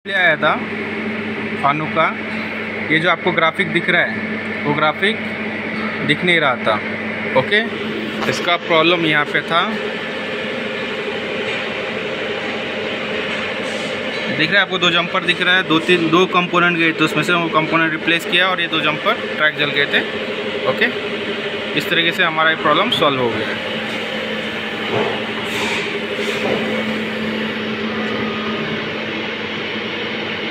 ले आया था फानू का। ये जो आपको ग्राफिक दिख रहा है वो ग्राफिक दिख नहीं रहा था। ओके, इसका प्रॉब्लम यहाँ पे था। दिख रहा है आपको, दो जंपर दिख रहा है, दो कंपोनेंट गए थे, उसमें से वो कंपोनेंट रिप्लेस किया और ये दो जंपर ट्रैक जल गए थे। ओके, इस तरीके से हमारा ये प्रॉब्लम सॉल्व हो गया है।